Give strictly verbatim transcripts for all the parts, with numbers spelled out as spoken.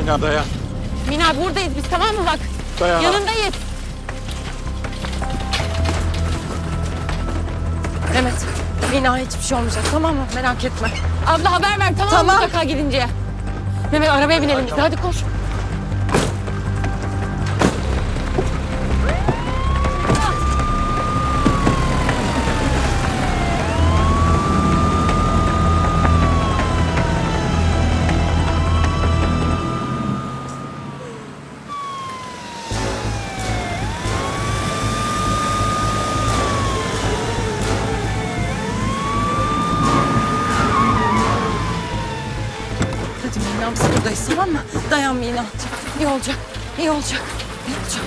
Mina dayan. Mina buradayız biz, tamam mı bak? Dayan. Yanındayız. Mehmet, Mina hiçbir şey olmayacak, tamam mı? Merak etme. Abla haber ver, tamam, Tamam. mı mutlaka gidince? Mehmet arabaya binelim biz, hadi koş. Hadi Mina'm, biz buradayız, tamam mı? Dayan Mina. İyi olacak, iyi olacak, iyi olacak.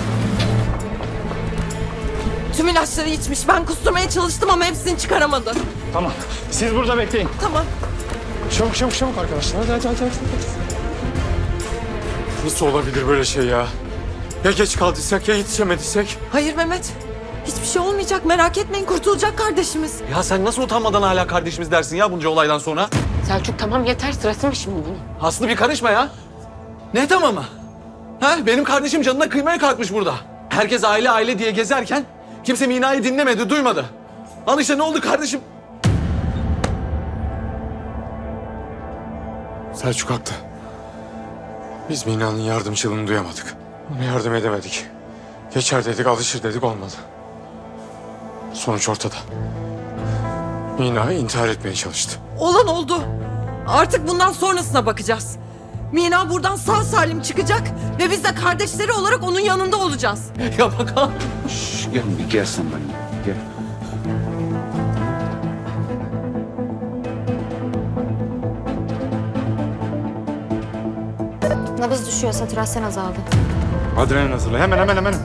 Tüm ilaçları içmiş. Ben kusturmaya çalıştım ama hepsini çıkaramadı. Tamam. Siz burada bekleyin. Tamam. Çabuk çabuk çabuk arkadaşlar. Hadi hadi hadi. hadi. Nasıl olabilir böyle şey ya? Ya geç kaldıysak ya yetişemediysek? Hayır Mehmet. Hiçbir şey olmayacak. Merak etmeyin. Kurtulacak kardeşimiz. Ya sen nasıl utanmadan hala kardeşimiz dersin ya bunca olaydan sonra? Selçuk tamam yeter, sırası mı şimdi bunun? Aslı bir karışma ya. Ne tamamı? Ha? Benim kardeşim canına kıymaya kalkmış burada. Herkes aile aile diye gezerken kimse Mina'yı dinlemedi, duymadı. Al işte ne oldu kardeşim? Selçuk haklı. Biz Mina'nın yardımcılığını duyamadık. Ona yardım edemedik. Geçer dedik, alışır dedik, olmadı. Sonuç ortada. Mina intihar etmeye çalıştı. Olan oldu. Artık bundan sonrasına bakacağız. Mina buradan sağ salim çıkacak ve biz de kardeşleri olarak onun yanında olacağız. Ya bak ha. Şş, gel bir gel sen benimle. Gel. Nabız düşüyor, satürasyon azaldı. Adrenalin hazırla. Hemen hemen hemen.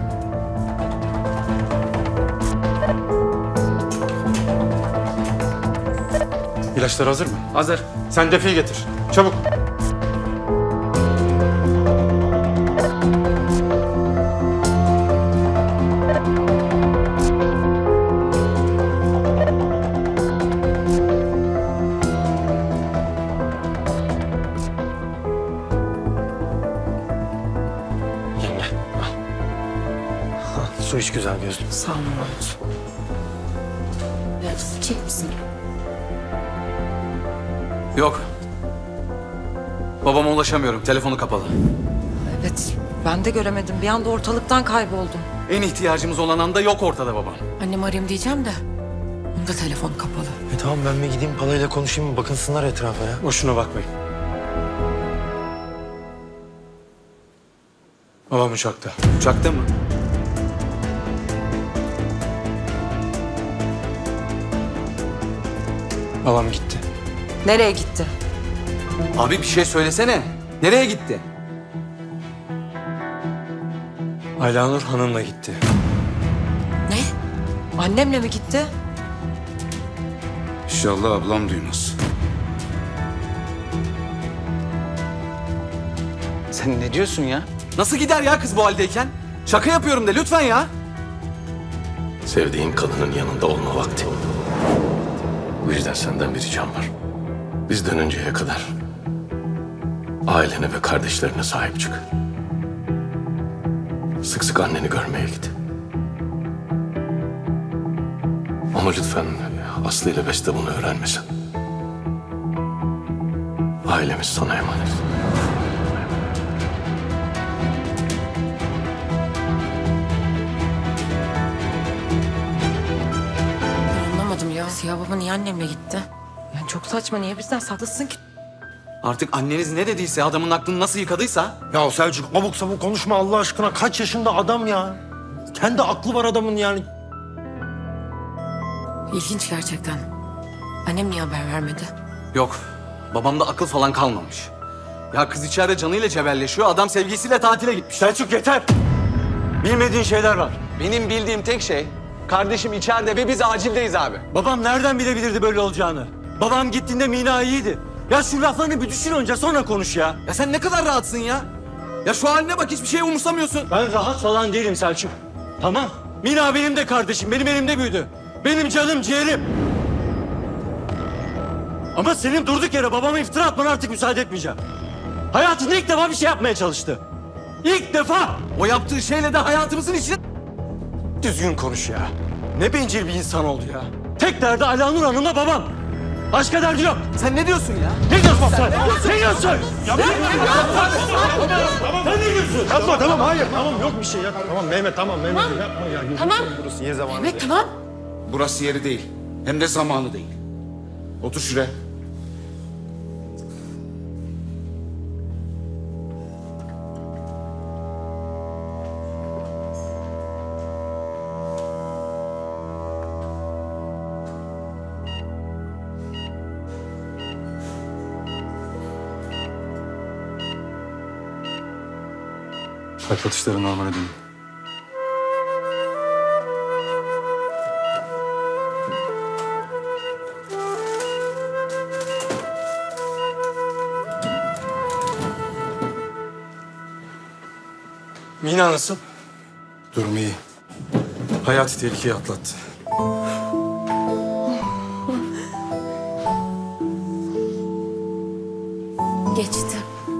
İlaçlar hazır mı? Hazır. Sen defiyi getir. Çabuk. Yenge. Al. Su iç güzel gözlüm. Sağ ol Mahmut. İçecek misin? Yok. Babama ulaşamıyorum. Telefonu kapalı. Evet, ben de göremedim. Bir anda ortalıktan kayboldum. En ihtiyacımız olan anda yok ortada babam. Annem arayayım diyeceğim de onun da telefonu kapalı. E tamam, ben bir gideyim palayla konuşayım, bakınsınlar etrafa ya. Boşuna bakmayın. Babam uçakta. Uçakta mı? Babam gitti. Nereye gitti? Abi bir şey söylesene. Nereye gitti? Aylanur Hanım'la gitti. Ne? Annemle mi gitti? İnşallah ablam duymaz. Sen ne diyorsun ya? Nasıl gider ya kız bu haldeyken? Şaka yapıyorum de lütfen ya. Sevdiğin kadının yanında olma vakti. Bu yüzden senden bir ricam var. Biz dönünceye kadar ailene ve kardeşlerine sahip çık. Sık sık anneni görmeye git. Ama lütfen Aslı ile Beste bunu öğrenmesin. Ailemiz sana emanet. Anlamadım ya. Siyah baba niye annemle gitti? Yani çok saçma. Niye bizden saklasın ki? Artık anneniz ne dediyse, adamın aklını nasıl yıkadıysa... Ya Selçuk, abuk sabuk konuşma Allah aşkına. Kaç yaşında adam ya? Kendi aklı var adamın yani. İlginç gerçekten. Annem niye haber vermedi? Yok, babamda akıl falan kalmamış. Ya kız içeride canıyla cebelleşiyor, adam sevgisiyle tatile gitmiş. Selçuk yeter. Bilmediğin şeyler var. Benim bildiğim tek şey, kardeşim içeride ve biz acildeyiz abi. Babam nereden bilebilirdi böyle olacağını? Babam gittiğinde Mina iyiydi. Ya şu laflarını bir düşün önce, sonra konuş ya. Ya sen ne kadar rahatsın ya? Ya şu haline bak, hiçbir şey umursamıyorsun. Ben rahat falan değilim Selçuk. Tamam. Mina benim de kardeşim, benim elimde büyüdü. Benim canım ciğerim. Ama senin durduk yere babama iftira atmana artık müsaade etmeyeceğim. Hayatında ilk defa bir şey yapmaya çalıştı. İlk defa! O yaptığı şeyle de hayatımızın içine... Düzgün konuş ya. Ne bencil bir insan oldu ya. Tek derdi Alanur Hanım'la babam. Başka derdi yok. Sen ne diyorsun ya? Ne diyorsun sen? Ne diyorsun? Ya ne Sen ne diyorsun? Yapma tamam hayır tamam yok bir şey ya. Tamam Mehmet tamam Mehmet yapma ya. Tamam. Burası yer zamanı. Mehmet tamam. Burası yeri değil. Hem de zamanı değil. Otur şuraya. Kalp atışları normale dönüyor. Mina nasıl? Durum iyi. Hayati tehlikeyi atlattı. Geçti.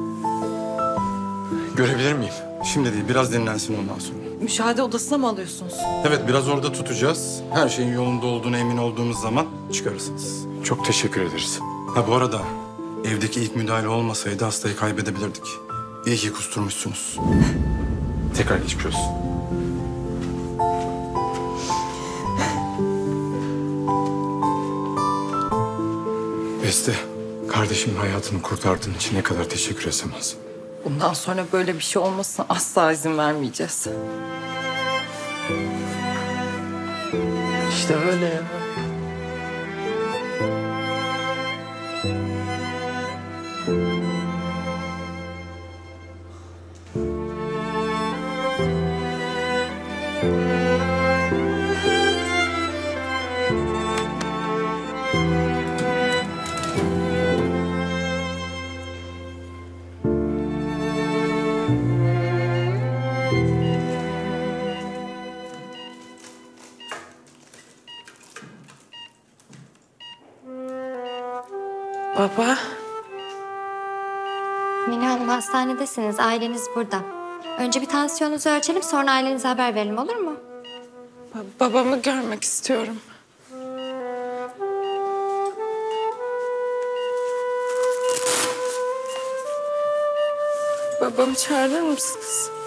Görebilir miyim? Şimdi değil biraz dinlensin ondan sonra. Müşahede odasına mı alıyorsunuz? Evet biraz orada tutacağız. Her şeyin yolunda olduğuna emin olduğumuz zaman çıkarırsınız. Çok teşekkür ederiz. Ha bu arada evdeki ilk müdahale olmasaydı hastayı kaybedebilirdik. İyi ki kusturmuşsunuz. Tekrar geçmiş olsun. Beste, kardeşimin hayatını kurtardığın için ne kadar teşekkür etsem az. Bundan sonra böyle bir şey olmasına asla izin vermeyeceğiz. İşte böyle ya. Baba. Mine Hanım hastanedesiniz. Aileniz burada. Önce bir tansiyonunuzu ölçelim sonra ailenize haber verelim olur mu? Babamı görmek istiyorum. Babamı çağırır mısınız?